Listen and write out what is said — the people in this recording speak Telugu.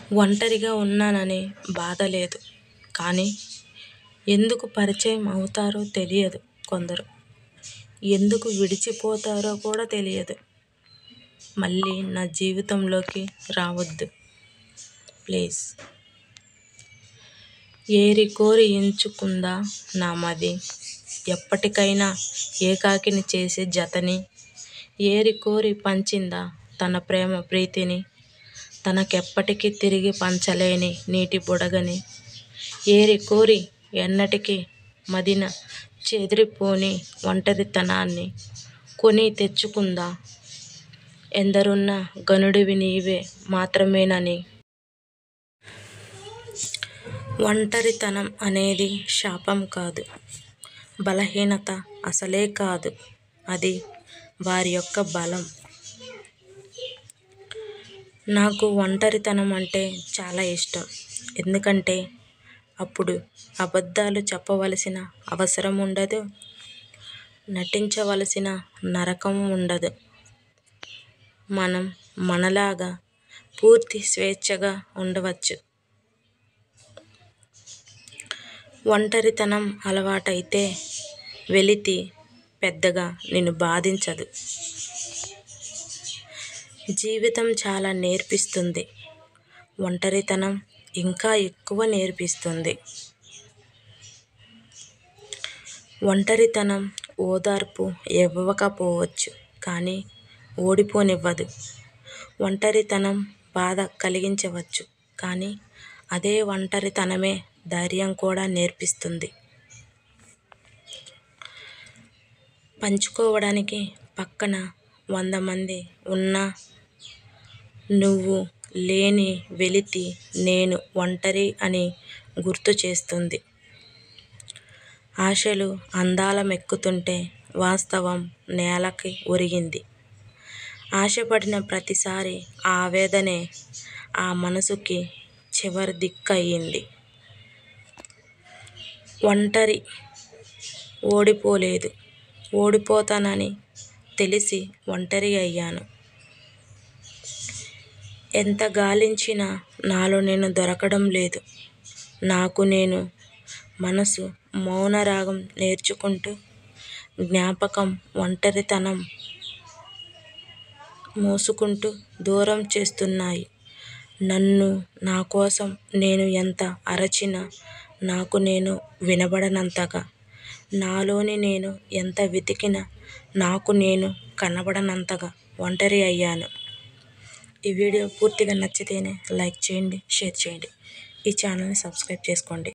ఒంటరిగా ఉన్నాననే బాధ లేదు. కానీ ఎందుకు పరిచయం అవుతారో తెలియదు కొందరు. ఎందుకు విడిచిపోతారో కూడా తెలియదు. మళ్ళీ నా జీవితంలోకి రావద్దు ప్లీజ్. ఏరి కోరి ఎంచుకుందా నా మది, ఎప్పటికైనా ఏకాకిని చేసే జతని. ఏరి కోరి పంచిందా తన ప్రేమ ప్రీతిని, తనకెప్పటికీ తిరిగి పంచలేని నీటి బుడగని. ఏరి కోరి ఎన్నటికీ మదిన చెదిరిపోని ఒంటరితనాన్ని కొని తెచ్చుకుందా, ఎందరున్న గనుడివి నీవే మాత్రమేనని. ఒంటరితనం అనేది శాపం కాదు, బలహీనత అసలే కాదు, అది వారి యొక్క బలం. నాకు ఒంటరితనం అంటే చాలా ఇష్టం. ఎందుకంటే అప్పుడు అబద్ధాలు చెప్పవలసిన అవసరం ఉండదు, నటించవలసిన నరకం ఉండదు. మనం మనలాగా పూర్తి స్వేచ్ఛగా ఉండవచ్చు. ఒంటరితనం అలవాటైతే వెలితి పెద్దగా నిన్ను బాధించదు. జీవితం చాలా నేర్పిస్తుంది, ఒంటరితనం ఇంకా ఎక్కువ నేర్పిస్తుంది. ఒంటరితనం ఓదార్పు ఇవ్వకపోవచ్చు, కానీ ఓడిపోనివ్వదు. ఒంటరితనం బాధ కలిగించవచ్చు, కానీ అదే ఒంటరితనమే ధైర్యం కూడా నేర్పిస్తుంది. పంచుకోవడానికి పక్కన 100 మంది ఉన్నా నువ్వు లేని వెలితి నేను ఒంటరి అని గుర్తు చేస్తుంది. ఆశలు అందాలమెక్కుతుంటే వాస్తవం నేలకి ఒరిగింది. ఆశపడిన ప్రతిసారి ఆవేదనే ఆ మనసుకి చివరి దిక్కయింది. ఒంటరి ఓడిపోలేదు, ఓడిపోతానని తెలిసి ఒంటరి అయ్యాను. ఎంత గాలించినా నాలో నేను దొరకడం లేదు. నాకు నేను మనసు మౌనరాగం నేర్చుకుంటూ జ్ఞాపకం ఒంటరితనం మోసుకుంటూ దూరం చేస్తున్నాయి నన్ను. నా కోసం నేను ఎంత అరచినా నాకు నేను వినబడనంతగా, నాలోని నేను ఎంత వెతికినా నాకు నేను కనబడనంతగా ఒంటరి అయ్యాను. ఈ వీడియో పూర్తిగా నచ్చితేనే లైక్ చేయండి, షేర్ చేయండి, ఈ ఛానల్ని సబ్స్క్రైబ్ చేసుకోండి.